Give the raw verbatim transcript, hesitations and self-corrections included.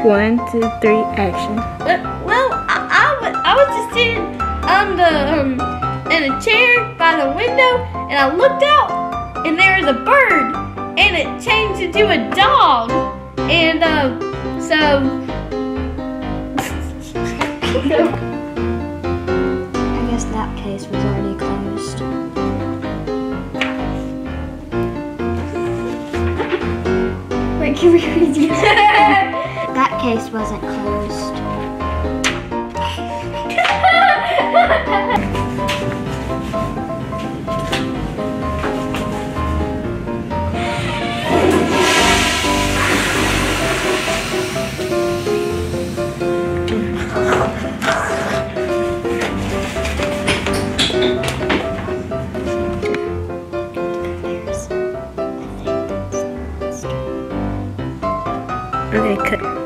One, two, three, action. Well, I, I, was, I was just sitting on the um, in a chair by the window, and I looked out, and there was a bird, and it changed into a dog, and uh, so. I guess that case was already closed. Wait, can we read it? That case wasn't closed. Okay, cut.